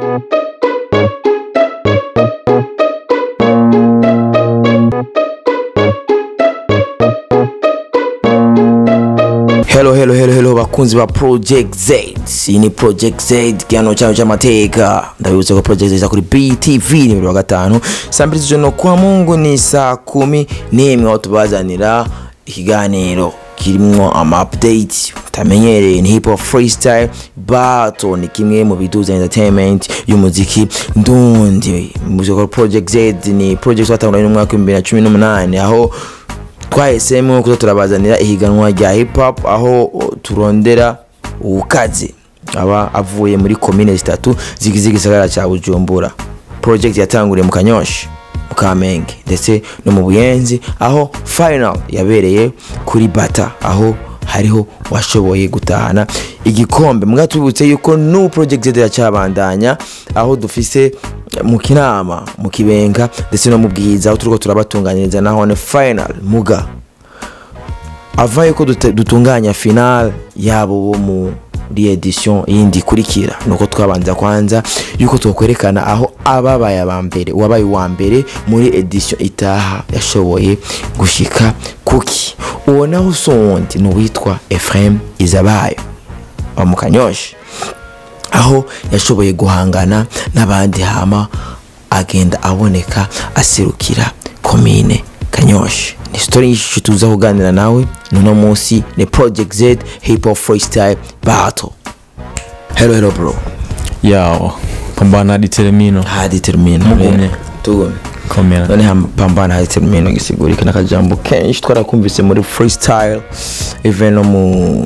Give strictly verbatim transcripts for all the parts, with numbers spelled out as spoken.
Hello hello hello hello bakunzi ba Project Z. Ini Project Z kiano cyane cy'amateka. Ndabibutsa ko Project Z kuri B T V ni wa gatanu. Sambirizo jono kwa Mungu ni saa kumi n'imwe aho tubazanira ikiganiro kirimwo ama updates tamenyereye ni hip hop freestyle battle ni kimwe mu biduza entertainment y'umuziki ndundi. Muziko Project Z ni project watangwa mu mwaka wa bibiri na cumi n'umunani aho twahisemo kuzo turabazanira ihiganwa rya hip hop aho turondera ukaze aba avuye muri commune zitatu zigize igisagara ca Bujumbura. Project yatanguriye mu Kanyosha, mu Kamenge ndetse no mu Buyenzi aho final yabereye kuri Bata aho hariho washoboye gutahana igikombe. Mga tubutse yuko no Project ya cyabandanya aho dufise mu Kinama, mu Kibenga ndetse no mu Bwiza aho turiko turabatunganiriza naho ne final muga avaye ko dutunganya final yabo bo mu edition yindi kurikira nuko twabanza kwanza yuko twokwerekana aho ababaye abambere wabaye wa mbere muri edition itaha yashoboye gushika kuki. Uwo naho sondi no witwa Ephraim Izabayo wa mu Kanyosha aho yashoboye guhangana n'abandi hama agenda aboneka aserukira commune Kanyosha. Ni story yishu tuza kuganira nawe nuno munsi ni Project Z hip hop freestyle battle. Hello hello bro. Yao pambana hadi termino. Hadi termino. Mugumye. Tugumye. Komera. None ham pambana hadi termino gisigurika nakajambo kenshi twarakumvise muri freestyle even no mu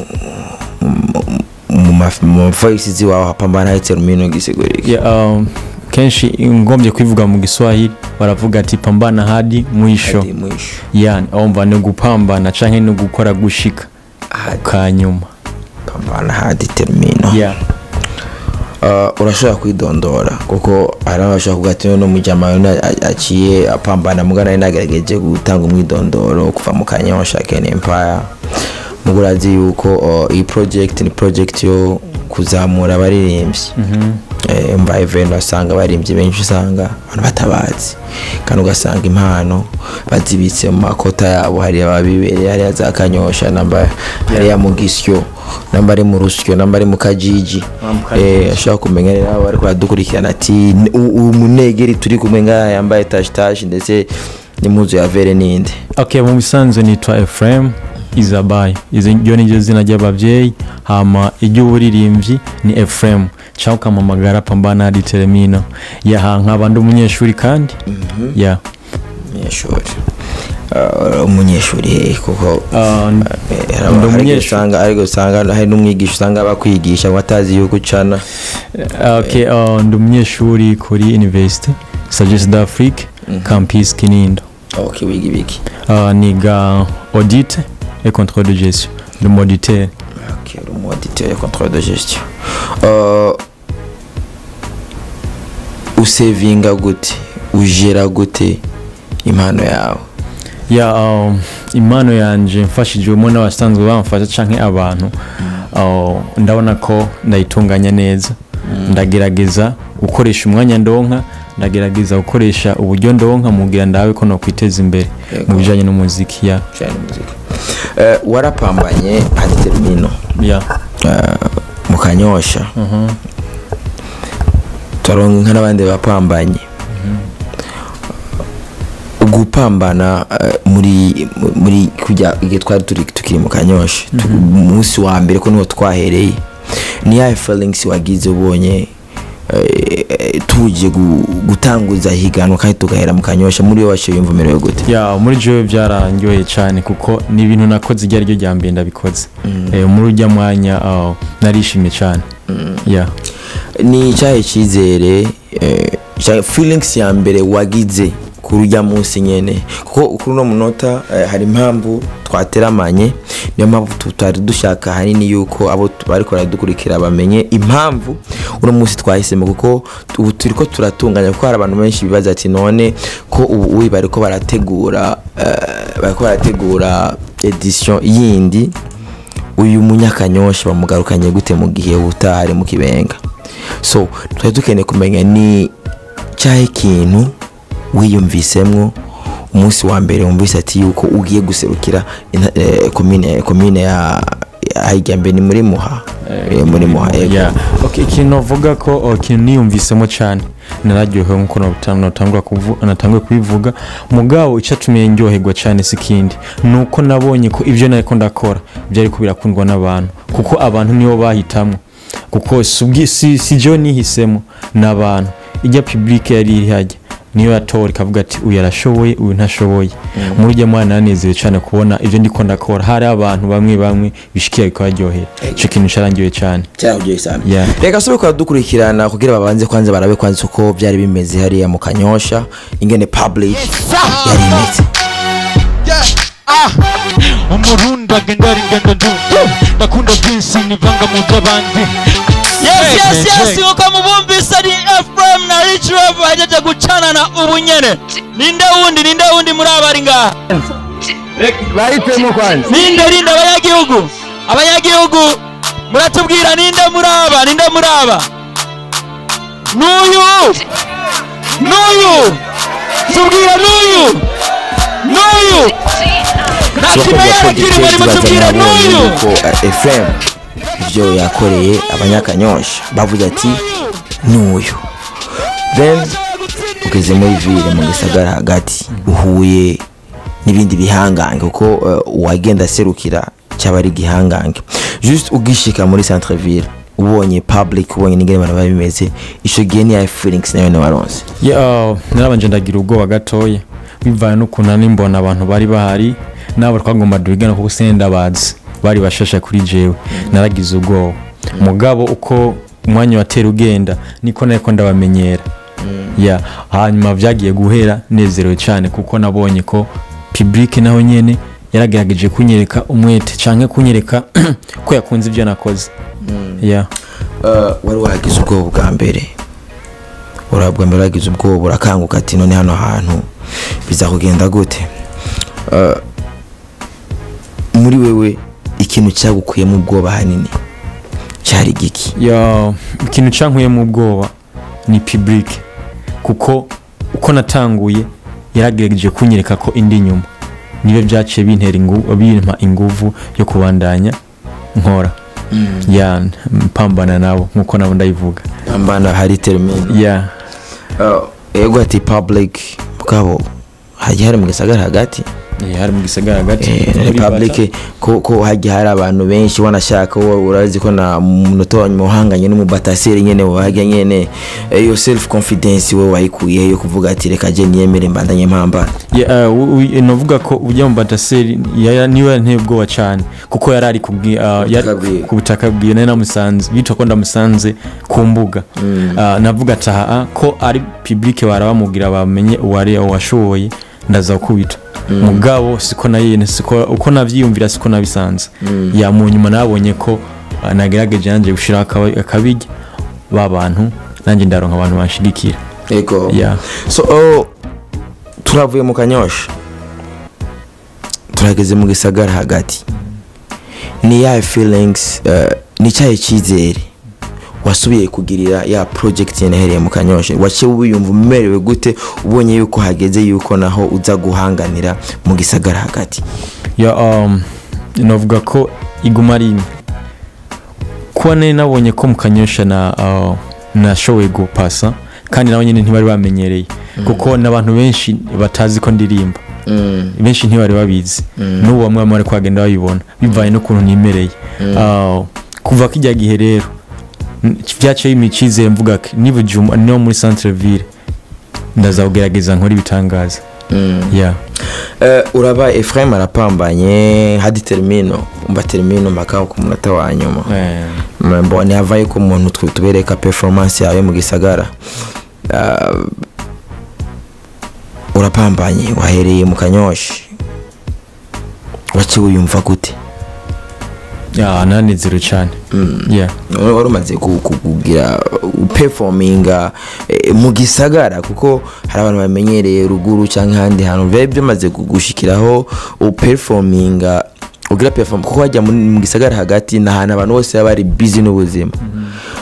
mu voices ziwa pambana hadi termino gisigurika. Yeah, um kenshi ngombye kwivuga mu Giswahili baravuga ati pambana hadi mwisho. Hadi mwisho. Yani omba no gupambana canke no gukora gushika kanyuma. Pambana hadi termino. Yeah. Uh, urashobora kwidondora kuko arabashaka kugati no mujama aciye apambana mugana inagerageje gutanga umwidondoro kuva mu Kanyosha Ken Empire. Mugurazi yuko uh, i project ni project yo kuzamura abaririmbyi. Mhm. Eh mba event basanga baririmbyi benshi usanga abantu batabazi kandi ugasanga impano bazibitse mu makota yabo hari ababibereye hari za Kanyosha namba hari ya Mugisyo namba ari mu Rusyo namba ari mu Kajiji. Eh ashaka kumenyerera abo ariko badukurikirana ati umunegeri turi kumwe ngaya yambaye tash tash ndetse n'impuzu ya vere ninde. Okay, mu bisanzwe nitwa Ephraim Izabayo. Izo njo nizo zina ry'abavyeyi hama iry'uburirimbyi ni Ephraim cyangwa kamamagara pambana hadi termino. Ya hanka ndi umunyeshuri kandi. Mhm. Yeah. Umunyeshuri. Uh, umunyeshuri kuko ndi umunyeshuri ariko usanga hari n'umwigisha usanga bakwigisha watazi yuko cana. Okay, uh, ndi umunyeshuri kuri University Sagesse d'Afrique Campus Kinindo. Okay, wigi wigi. Uh, niga audit et contrôle de gestion. Le moditeur. Okay, le moditeur et contrôle de gestion. Uh, usevinga gute, ujera gute impano yawe? Ya um, impano yanje mfashijwe mo n'abasanzwe bamfasha canke abantu. Uh, ndabona ko ndayitunganya neza. Mm. Ndagerageza gukoresha umwanya ndonka, ndagerageza gukoresha uburyo ndonka mugira ndawe ko no kwiteza imbere mu bijanye n'umuziki ya. Cyane muziki. Eh uh, warapambanye hadi termino. Ya. Uh, mu Kanyosha. Mhm. Uh-huh. Toronka n'abandi bapambanye. Mhm. Uh, gupambana uh, muri muri kujya igihe twari turi tukiri mu Kanyosha. Umunsi wa mbere ko niho twahereye. Ni ya feelings wagize ubonye Uh, tuje gutanguza higanwa kandi tugahera mu Kanyosha muri yo washe yumvumero yo gute? Ya muri jo byarangyoye cyane kuko ni ibintu nakoze igihe ryo ryambye ndabikoze. Mm. Eh muri ujya mwanya uh, narishimye cyane. Mm. Ya. Ni cyahe cyizere eh feelings ya mbere wagize kurujya munsi nyene kuko kuri no munota eh, hari impamvu twateramanye niyo mpamvu tutari dushaka hanini yuko abo bari ko radukurikira bamenye impamvu uno munsi twahisemo kuko ubu turiko turatunganya kuko hari abantu benshi bibaza ati none ko ubu uyi bari ko barategura uh, bari ko barategura edition yindi uyu munyakanyosha bamugarukanye gute mu gihe utari mu Kibenga. so twari dukeneye kumenya ni cyahe kintu wiyumvisemwo umunsi wa mbere wumvise ati yuko ugiye guserukira komine komine ya Hayigambe ni muri Muha eh, muri Muha yeah. Okay, ikintu vuga ko ikintu niyumvisemo cyane nararyohewe nkuko natangwa kuvuga natangwe kubivuga mugabo icyatumye ndyoherwa cyane sikindi nuko nabonye ko ivyo nariko ndakora byari ko birakundwa n'abantu kuko abantu nibo bahitamwe kuko subwi si si jo nihisemo n'abantu ijya public yari iri hajya niyo yatora ikavuga ati uyu yarashoboye uyu ntashoboye muri rya mwana nanezerewe cyane kubona ivyo ndiko ndakora hari abantu bamwe bamwe bishikiye ko aryohera cyo kintu cyarangiye cyane cyararyoye cyane yeah. Reka sobe kwa dukurikirana kugira babanze kwanza barabe kwanza uko byari bimeze hari ya mu Kanyosha ingene public yari imeze ah umurunda gendari ngendo ndu ndakunda Vince nivanga mu zabandi yes yes yes uko mubumbisa ni Ephraim na Rich Rev bajeje gucana na ubunyene ninde wundi ninde wundi muri abari ngaha bahitemo kwanza ninde ninde abanyagihugu abanyagihugu muratubwira ninde muraba ninde muraba nuyu nuyu tubwira nuyu nuyu nakimera kiri bari mutubwira nuyu ko Ephraim ivyo yakoreye abanyakanyosha bavuga ati nuyu then ugeze muri ville mu gisagara hagati uhuye nibindi bihangange kuko uh, wagenda serukira cyabari gihangange just ugishika muri centre ville ubonye public ubonye ningene bana babimeze ico gihe ni ya feelings nayo nabaronse yeah narabanje ndagira ubwoba gatoya bivaye no kunana imbona abantu bari bahari nabo twagomba dubigana kuko senda bazi bari bashasha kuri jewe naragize ubwoba mugabo uko umwanya watera ugenda niko nako ndabamenyera ya hanyuma vyagiye guhera nezerewe cyane kuko nabonye ko public naho nyene yaragerageje kunyereka umwete canke kunyereka ko yakunze ivyo nakoze ya wari wagize ubwoba bwa mbere urabwa mbere wagize ubwoba urakanguka ati none hano hantu biza kugenda gute muri wewe ikintu cyagukuye mu bwoba hanini cyari giki ya ikintu cyankuye mu bwoba ni public kuko uko natanguye yaragerageje kunyereka ko indi nyuma nibe byaciye bintera inguvu bimpa inguvu yo kubandanya nkora mm. ya mpambana nabo nkuko nabo ndayivuga pambana hari termine ya uh, ego ati public bukabo haje hari mu gisagara hagati hari mu gisagara hagati public ko ko haje hari abantu benshi wanashaka urazi ko na munota wa muhanganye n'umubataseri nyene wahaje nyene iyo self confidence we wayikuye yo kuvuga ati reka je nyemere mbandanye mpamba ya novuga ko ujya mu bataseri niwe ntebwo wa cyane kuko yarari ku butaka bwiye nari namusanze bitwa ko ndamusanze ku mbuga navuga ataha ko ari public barabamubwira bamenye uwari washoboye ndaza kubita mugabo siko nayene siko uko navyiyumvira siko nabisanze ya mu nyuma nabonye ko nagerageje nanje gushira akabijya babantu nanje ndaronka abantu banshigikira ego yeah. So oh, turavuye mu Kanyosha turageze mu gisagara hagati ni ya feelings uh, ni cyaye cyizere wasubiye kugirira ya project yenehereye mu Kanyosha wace ubiyumva umerewe gute ubonye yuko hageze yuko naho uza guhanganira mu gisagara hagati ya um novuga ko iguma ari ko ne nabonye ko mu Kanyosha na uh, na showe go passa kandi nabo nyine ntibari bamenyereye mm. kuko nabantu benshi batazi ko ndirimba mm. benshi ntibari babizi mm. n'ubu bamwe bamwe kwagenda babibona bivaye no kuntu nimereye mm. uh, kuva kijya gihe rero vyache imichize mvuga niba juma no muri centre ville ndazagerageza nkora ibitangaza mm. yeah uh, uraba Ephraim arapambanye hadi termino umba termino makao ku munota wa nyuma yeah. mbone havaye ko umuntu tubereka performance yawe mu gisagara uh, urapambanye wahereye mu Kanyosha wachi uyumva gute ya nani zero cyane mm. yeah wari umaze kugira performing eh, mu gisagara kuko hari abantu bamenyereye ruguru cyangwa handi hantu bebe maze gushikiraho u performing ugira perform kuko hajya mu gisagara hagati na hana abantu bose bari busy n'ubuzima mm -hmm.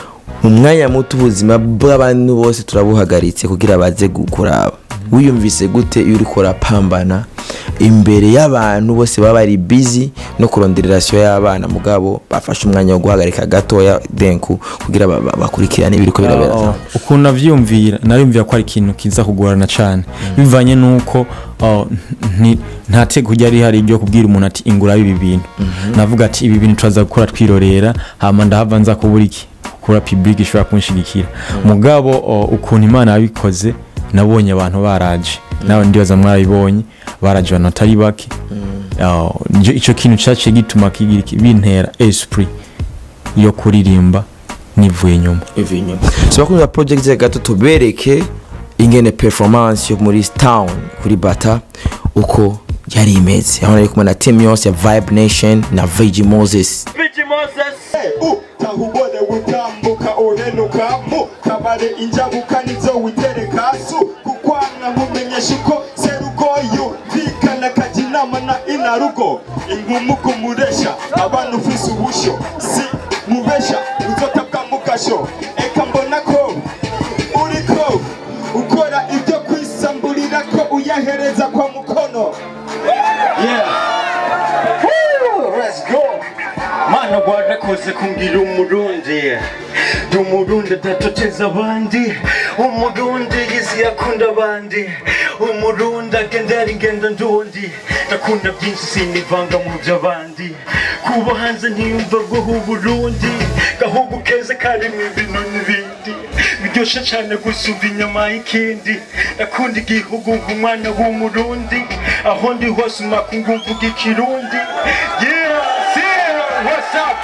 mu mwanya muto ubuzima bw'abantu bose turabuhagaritse kugira baze gukuraba wiyumvise gute iyo uri kurapambana imbere y'abantu bose baba bari busy no kurondera relation y'abana mugabo bafashe umwanya wo guhagarika gatoya denku kugira bakurikirane ibiri ko birabera ukuntu avyumvira narumvira ko ari ikintu kiza kugorana cyane bivanye nuko nta tege kujya ari hari ryo kubwira umuntu ati ingura ibi bintu navuga ati ibi bintu turaza gukora twirorera hama ndahava nza kubura iki kura public ishobora kunshigikira mugabo ukuntu Imana yabikoze nabonye abantu baraje nawe ndibaza mwarabibonye baraje abantu atari bake ico kintu cyaciye gituma kigira bintera esprit yo kuririmba nivuye nyuma ivuye nyuma so bakunze project gato tubereke ingene performance yo muri town kuri Bata uko yari imeze aho nari kumwe na team yose ya Vibe Nation na Vigi Moses Vigi Moses uh tahubone utambuka urenuka mu kabare injabuka nizo witereka su kukwanga mumenyesha uko serugoyo vikana kajinama na inarugo ingumu kumuresha abantu ufise ubusho si mubesha uzotabwa mukasho eka mbona ko uriko ukora ibyo kwisamburira ko uyahereza kwa mukono yeah woo let's go mana gwarakoze kungira umurundi umurundi adatoteza abandi umurundi yizi yakunda abandi umurundi agendera ingendo ndundi ndakunda byinshi sinivanga mu by'abandi kuba hanze ntiyumva guha uburundi gahugu keza karimo ibintu n'ibindi biryoshe cyane gusumba inyama y'ikindi ndakunda igihugu nk'umwana w'umurundi aho ndi hose umakungu mvuga ikirundi yeah see what's up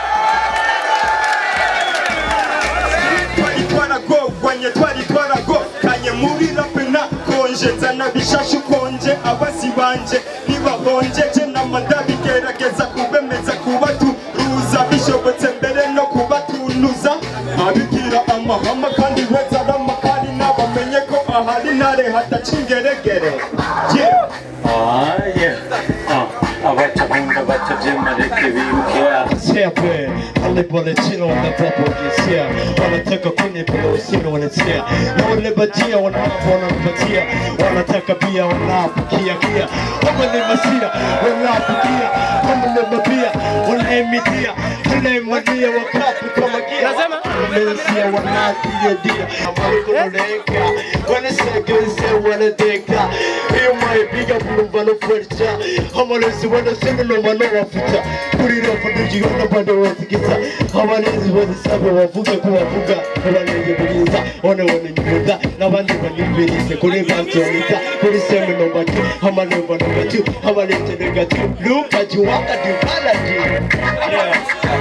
twari twari twarago kanye muri rapena konje zana bishashe konje abasi banje ntibahonjeje n'amandabigerageza kubemeza kubaturuza bishobotse mbere no kubatunuza abigira amahama kandi weza n'amakari n'abamenye ko ahari ntare hatacingeregere yeah ah yeah ah abatabunda batabyemare biruka sepe alle bolletino na papo sia wanataka kunipa usino wanatia na wale bajia wanapona kupatia wanataka pia wanapukia kia kama ni masia wanapukia kama ni mabia wanaemitia wale madia wakapu kama kia nasema mesia wanatia dia amariko wanasegeze wanadeka hiyo mai biga bulumvano forcha amalezi wanasema no wanafuta kuri rafuji na bado watikisa abalezi bazisabe bavuge ko bavuga abalezi buriza one one nyuda nabandi banibirize kuri bantonita kuri seme no bati amanemba no bati abalezi negati luka jiwaka dipalaji yeah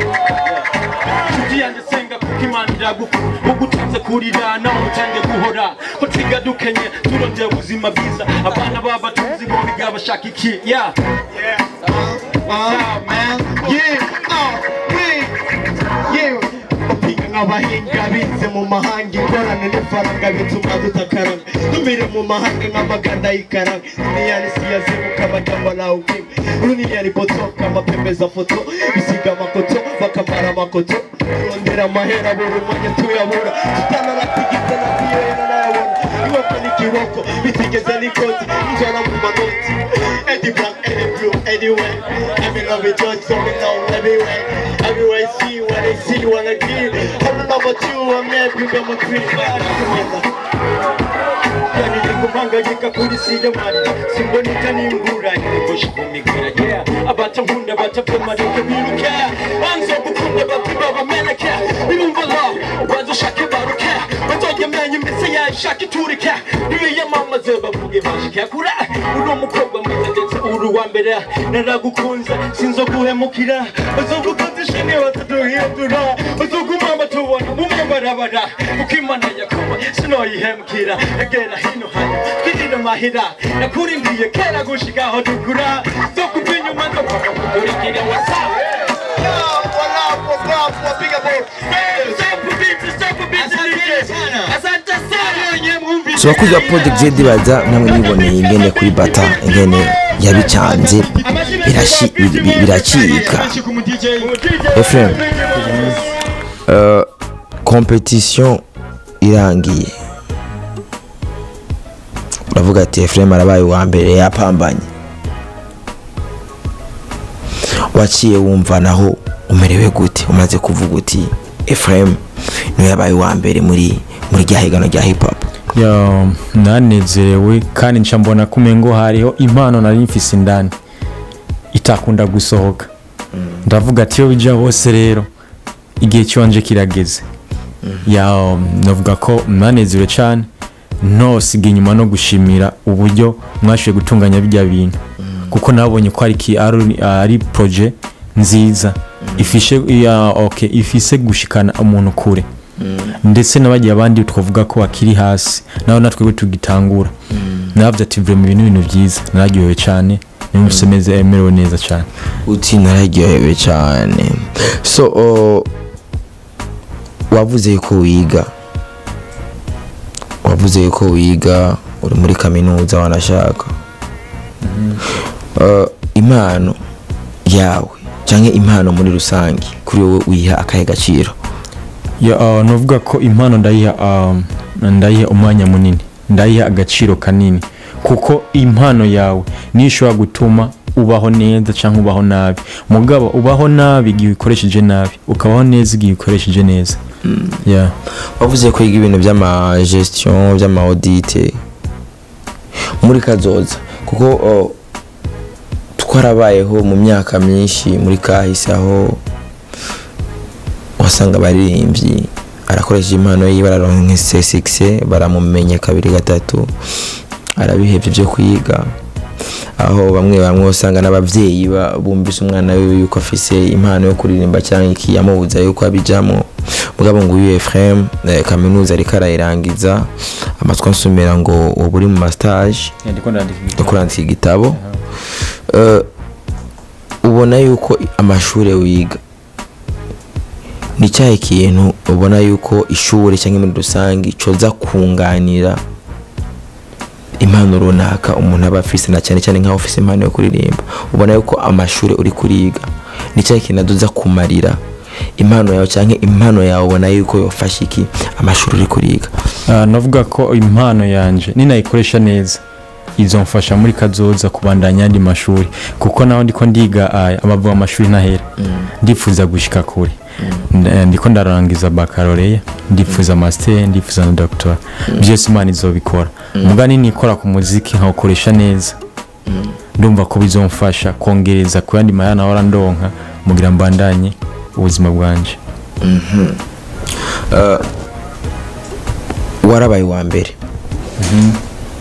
tugiye ndasenga kukimandira gufu ugutunze kurira na umutange guhora ko twiga dukenye turondeye ubuzima bwiza abana baba tunzi bo biga bashaka iki yeah yeah uh, man yeah oh yeah opinga abahinga bize mu mahanga ikorana n'ifaranga bituma dutakaranga tumire mu mahanga n'amaganda y'ikaranga niyani siyaze mukabajamba na ukim runiyani botoka mapembeza foto bisiga makoto bakamara makoto rondera mahera buri mwanya tuyabura tutanaratigita na piyera nayabona iwe kani kiroko bitigeze nikoti njana mu manoti Eddie Black, Eddie Blue, anyway I'm in love with George, so we know everywhere everywhere I see what I see, what I give I'm number two, I'm happy, I'm a queen Yani nikupanga yika polisi ya mari Simboni kanimbura Niko shikumikira yeah Abata hunda bata pema Niko biruke Anzo kukunda bati baba meneke Bimumva la Wazo shake baruke Wazo yemenye mbese ya shake turike Niwe ya mama zeba Vuge bashike kura Uro mukobwa mwitendetse uru wa mbere Naragukunza Sinzo guhemukira Wazo gukundishine Wataduhindura Wazo gumama tubona Mumwe barabara Ukimana yakoma Sinoyihemukira Egera hino hano Kidina mahira Nakurindiye kera gushika aho dukura Zo kubinyuma ndo paka kukurikira what's up Yo, what up, what up, what big up Sampu biti, sampu biti Asante sana Nye mumbi so bakuzi wa Project Z baza namwe niboneye ingene kuri Bata ingene yabicanze biracika Efrem uh, competition irangiye uravuga ati Ephraim arabaye uwa mbere yapambanye waciye wumva naho umerewe gute umaze kuvuga uti Ephraim niwe yabaye uwa mbere muri muri ryahigano rya hip hop ya nanezerewe kandi nca mbona kumengo hariho impano nari mfise indani itakunda gusohoka ndavuga ati yo bija hose rero igihe cyonje kirageze ya navuga ko nanezerewe cyane ntosiga inyuma no gushimira uburyo mwashoboye gutunganya bijya bintu kuko nabonye ko ari ki ari projet nziza ifishe ya okay ifise gushikana umuntu kure ndetse nabagiye abandi twavuga ko akiri hasi naho natwe tugitangura navyo ati vraiment ibintu bintu byiza nararyohewe cyane nimusemeze emerewe neza cyane uti nararyohewe cyane so uh, wavuze ko wiga wavuze ko wiga uri muri kaminuza wanashaka uh, impano yawe cyangwa impano muri rusangi kuri wowe wiha akahe gaciro ya uh, novuga ko impano ndayiha um, ndayiha umwanya munini ndayiha agaciro kanini kuko impano yawe nishobora gutuma ubaho neza cyangwa ubaho nabi mugabo ubaho nabi igihe ukoresheje nabi ukabaho neza igihe ukoresheje neza mm. yeah. wavuze ko yiga ibintu by'ama gestion by'ama audit muri kazoza kuko uh, twarabayeho mu myaka myinshi muri kahise aho wasanga baririmbyi arakoresha impano yiwe bararonka success baramumenye kabiri gatatu arabihevye byo kwiga aho bamwe bamwe usanga n'abavyeyi bumvise umwana we yuko afise impano yo kuririmba cyangwa iki yamubuza yuko abijamo mugabo ngo uyu Ephraim kaminuza ariko arayirangiza amatwa nsumira ngo uburi mu master ndiko ndandika igitabo ubona yuko amashuri wiga ni cyahe kintu ubona yuko ishuri cyangwa muri rusangi coza kunganira impano runaka umuntu aba afise na cyane cyane nka office impano yo kuririmba ubona yuko amashuri uri kuriga ni cyahe kintu aduza kumarira impano yawe cyangwa impano yawe ubona yuko yofasha iki amashuri uri kuriga uh, navuga ko impano yanje ninayikoresha neza izomfasha muri kazoza kubandanya andi mashuri kuko naho ndiko ndiga abavuga amashuri ntahera mm. ndifuza gushika kure mm. ndiko ndarangiza baccalaureate ndifuza mm. master ndifuza na doctor mm. byose imana izobikora mm. mugani nikora ku muziki nkakoresha neza mm. ndumva ko bizomfasha kongereza ku yandi mayana hora ndonka mugira mbandanye ubuzima bwanje mhm uh, warabaye wa mbere mhm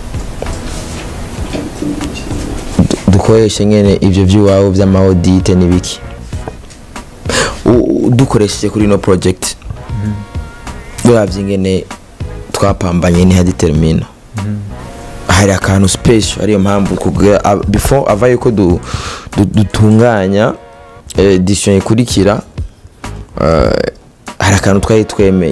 dukoreshe nyene ivyo vy'iwawe vy'ama audit n'ibiki dukoresheje kuri no project uravye ngene twapambanye ni hadetermina hari akantu special ariyo mpamvu kugira before avaye ko dutunganya edition ikurikira hari akantu twari twemeye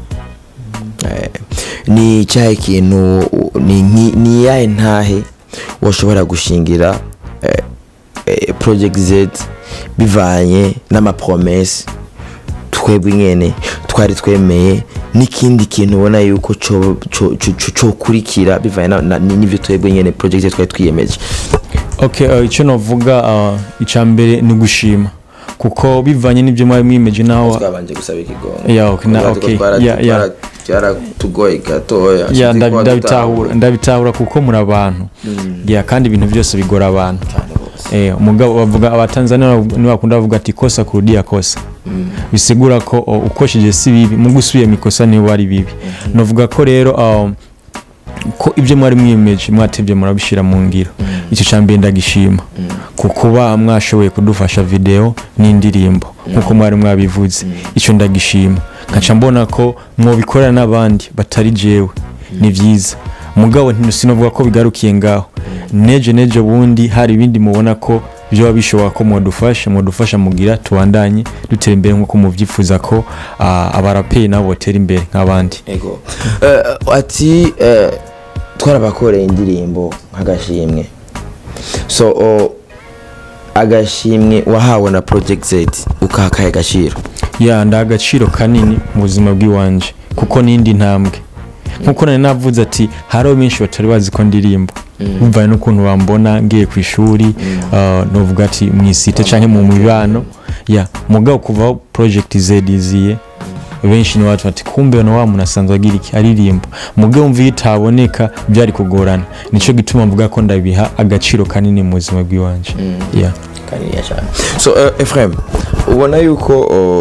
ni cyahe kintu ni ni yahe ntahe washobora gushingira eh, eh, Project Z bivanye n'ama promesse twebwe nyene twari twemeye n'ikindi kintu ubona yuko cyo cyo kurikira bivanye n'ivyo twebwe nyene Project Z twari twiyemeje okay uh, icyo novuga uh, icambere ni gushima kuko bivanye n'ibyo mwari mwimeje naho twabanje gusaba ikigongo yeah okay na okay yeah yeah cyara tugoye gatoya yeah ndabitahura ndabitahura kuko muri abantu mm. yeah kandi ibintu byose bigora abantu eh umugabo bavuga abatanzania ni bakunda bavuga ati kosa kurudia kosa mm. bisigura ko uh, ukoshije si bibi mu gusubiye mikosa ni wari bibi mm -hmm. novuga ko rero uh, ko ibyo mwari mwimeje mwatebye murabishira mu ngiro mm. icyo cyambye ndagishima mm. kukuba mwashoboye kudufasha video n'indirimbo nkuko mm. mwari mwabivuze mm. icyo ndagishima kaca mbona ko mwo bikorana n'abandi batari jewe mm. ni byiza mugabo ntinovuga ko bigarukiye ngaho mm. neje neje bundi hari ibindi mubona ko byo bishobora ko modufasha modufasha mugira tubandanye dutera imbere nkuko muvyifuza ko uh, abaraperi nabo botera imbere nk'abandi ego uh, ati uh, twarabakoreye indirimbo nk'agashimwe so uh, agashimwe wahawe na Project Z ukakaye gashiro ya nda agaciro kanini mu buzima bw'iwanje kuko nindi ntambwe nkuko nari navuze ati haro benshi batari bazi ko ndirimba bumva n'ukuntu bambona ngiye ku ishuri novuga ati mwisite canke mu mibano ya mugabo kuva project zediziye benshi ni watu bati kumbe no wa munasanzwe agira iki aririmba mugabo mvi itaboneka byari kugorana nico gituma mvuga ko ndabiha agaciro kanini mu buzima bw'iwanje ya kariya cyane. So uh, Ephraim ubona yuko uh,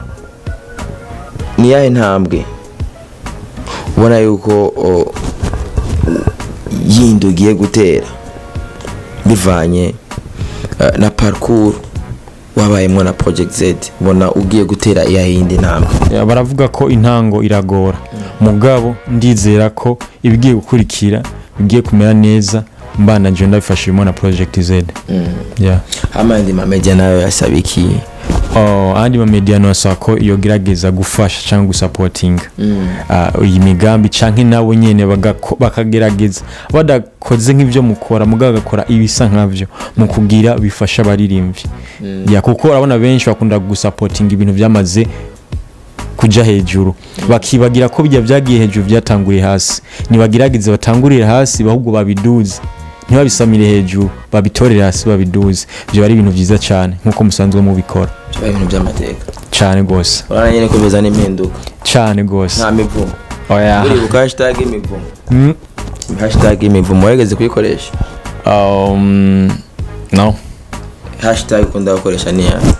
ni yahe ntambwe ubona yuko uh, yindi ugiye gutera bivanye uh, na parcours wabayemo na Project Z ubona ugiye gutera iya yindi ntambwe? Baravuga ko intango iragora mugabo ndizera ko ibigiye gukurikira bigiye kumera neza mbana je ndabifashimo na Project Z. Mm. Yeah. Amandi ma media nayo yasabiki oh andi ma media no sako iyo girageza gufasha cyangwa gusupporting mm. uh, iyi migambi canke nawe nyene bakagerageza badakoze nk'ivyo mukora mugaga gakora ibisa nkavyo mu kugira bifasha baririmvye mm. ya kuko urabona benshi bakunda gusupporting ibintu byamaze kuja hejuru mm. bakibagira ko bijya byagiye hejuru byatanguriye hasi nibagiragize batangurire hasi bahubwo babiduze ntibabisamire hejuru babitorera hasi babiduze byo ari ibintu byiza cyane nkuko musanzwe mu bikora byo ibintu by'amateka cyane gose urana nyene ko beza n'impinduka cyane gose nta mivumo oya uri buka hashtag imivumo mm. hashtag imivumo wegeze kuyikoresha um no hashtag kunda gukoresha ni ya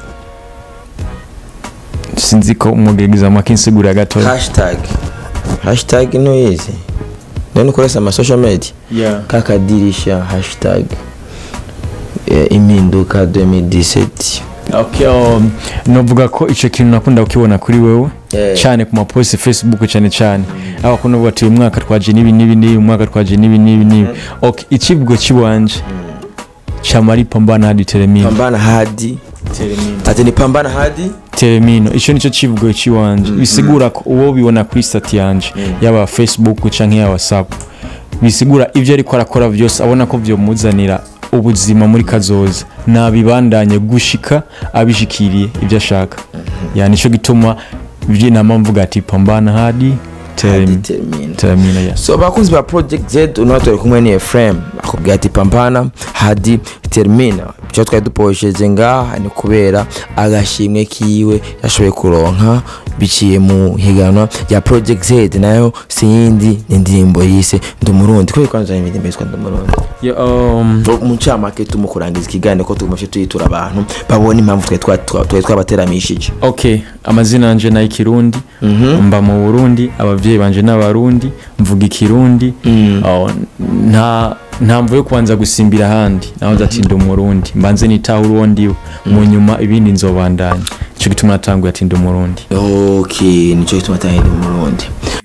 sinzi ko umugegeza makinsigura gato hashtag hashtag no yizi none ukoresha ama social media yeah kakadirisha hashtag yeah, impinduka twenty seventeen. Okay, um, novuga ko ico kintu nakunda ukibona kuri wewe yeah. cyane ku mapost Facebook cyane cyane mm. aba kuno bati uyu mwaka twaje nibi nibi nibi umwaka twaje nibi nibi nibi mm. okay ikivugo kibwanje mm. chamari pambana hadi Telemino pambana hadi Telemino ati ni pambana hadi Telemino ico nico kivugo kiwanje mm. bisigura ko uwo bibona kuri stat yanje mm. yaba Facebook canke ya WhatsApp bisigura ivyo ariko arakora byose abona ko byo muzanira ubuzima muri kazoza nabibandanye gushika abishikiriye ibyo ashaka mm -hmm. yani cyo gituma vyinama mvuga ati pambana hadi Telemino Telemino ya so bakunzi ba Project Z unatore kumwe ni Ephraim akubwira ati pambana hadi Telemino cyo twari duposheje ngaha ni kubera agashimwe kiwe yashoboye kuronka biciye mu higanwa ya Project Z nayo sindi n'indirimbo yise ndumurundi ko kwanza n'indirimbo yitwa ndumurundi ya um mu cyamake tumukurangiza ikigane ko tugumafye tuyitura abantu babona impamvu twe twa twabateramishije. Okay, amazina anje na ikirundi mm -hmm. mba mu Burundi abavyeyi banje n'abarundi mvuga ikirundi mm. oh, nta ntamvu yo kwanza gusimbira handi naho ati ndo murundi mbanze nitahura wondiwe mm. mu nyuma ibindi nzobandanya cyo gituma natanguye ati ndo murundi. Okay, nico gituma natanguye ndo murundi.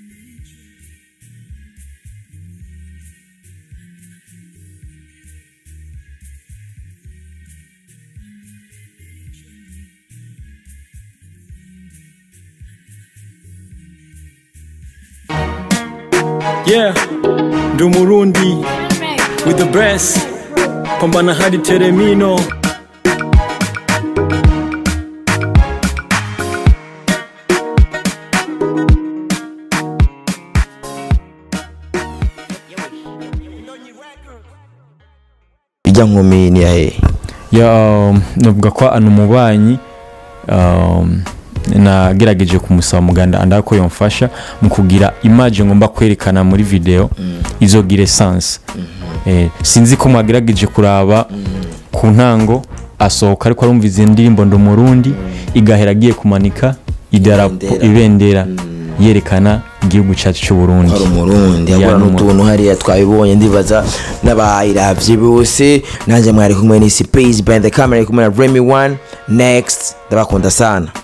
Yeah, ndo murundi with the best pambana hadi Telemino. Ijya nkumi ni yahe ya um, navuga ko anu mubanyi um, nagerageje kumusaba muganda andako yomfasha mu kugira image ngomba kwerekana muri video mm. izogire sense mm -hmm. eh sinzi ko mwagerageje kuraba mm. ku ntango asohoka ariko arumviza indirimbo ndo murundi mm. igaheragiye kumanika idarapo ibendera mm. yerekana igihugu cyacu cy'u Burundi hari umurundi yabona n'utuntu hari twabibonye ndibaza n'abayiravye bose nanje mwari kumwe ni Space behind the camera kumwe na Remy one next ndabakunda sana.